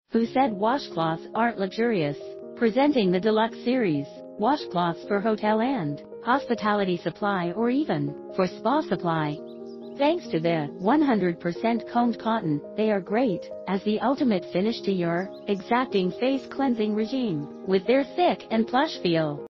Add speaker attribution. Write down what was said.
Speaker 1: Who said washcloths aren't luxurious? Presenting the Deluxe Series. Washcloths for hotel and hospitality supply, or even for spa supply. Thanks to the 100% combed cotton, they are great as the ultimate finish to your exacting face cleansing regime. With their thick and plush feel,